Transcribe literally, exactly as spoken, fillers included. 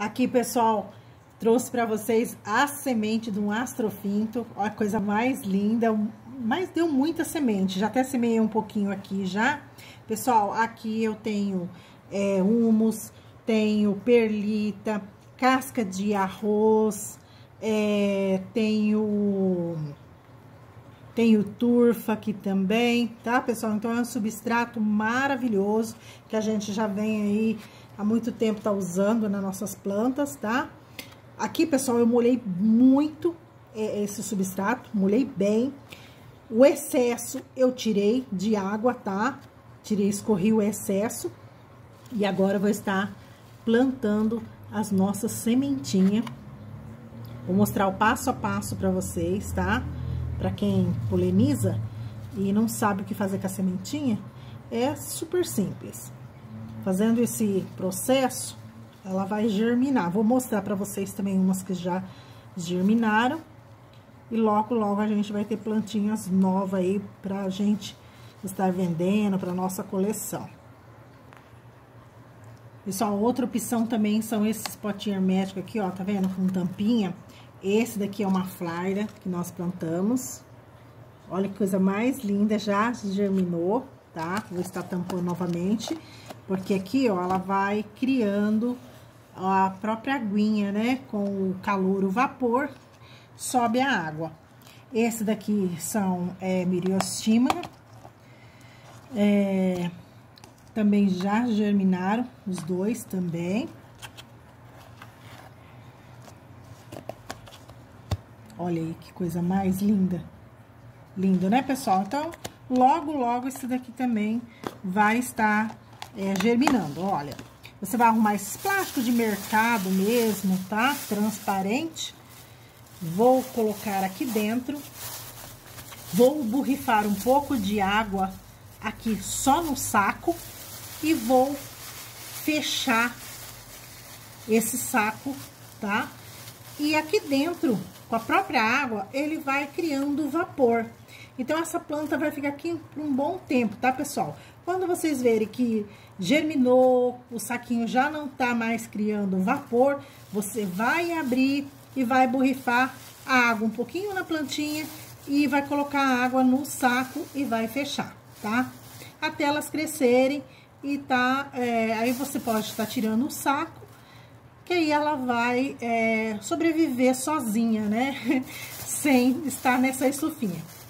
Aqui, pessoal, trouxe para vocês a semente de um astrofinto. Olha a coisa mais linda, mas deu muita semente. Já até semeei um pouquinho aqui já. Pessoal, aqui eu tenho é, humus, tenho perlita, casca de arroz, é, tenho... Tenho turfa aqui também, tá, pessoal? Então, é um substrato maravilhoso que a gente já vem aí há muito tempo tá usando nas nossas plantas, tá? Aqui, pessoal, eu molhei muito esse substrato, molhei bem. O excesso eu tirei de água, tá? Tirei, escorri o excesso. E agora eu vou estar plantando as nossas sementinhas. Vou mostrar o passo a passo pra vocês, tá? Para quem poliniza e não sabe o que fazer com a sementinha, é super simples. Fazendo esse processo, ela vai germinar. Vou mostrar para vocês também umas que já germinaram. E logo, logo a gente vai ter plantinhas novas aí pra gente estar vendendo para nossa coleção. Pessoal, outra opção também são esses potinhos herméticos aqui, ó, tá vendo? Com tampinha. Esse daqui é uma flaira que nós plantamos. Olha que coisa mais linda, já germinou, tá? Vou estar tampando novamente, porque aqui, ó, ela vai criando a própria aguinha, né? Com o calor, o vapor, sobe a água. Esse daqui são é, Myriostima. É, também já germinaram, os dois também. Olha aí que coisa mais linda. Lindo, né, pessoal? Então, logo, logo, esse daqui também vai estar é, germinando. Olha, você vai arrumar esse plástico de mercado mesmo, tá? Transparente. Vou colocar aqui dentro. Vou borrifar um pouco de água aqui só no saco. E vou fechar esse saco, tá? E aqui dentro, com a própria água, ele vai criando vapor. Então, essa planta vai ficar aqui por um bom tempo, tá, pessoal? Quando vocês verem que germinou, o saquinho já não tá mais criando vapor, você vai abrir e vai borrifar a água um pouquinho na plantinha e vai colocar a água no saco e vai fechar, tá? Até elas crescerem e tá... É, aí você pode estar tirando o saco, que aí ela vai é, sobreviver sozinha, né? Sem estar nessa estufinha.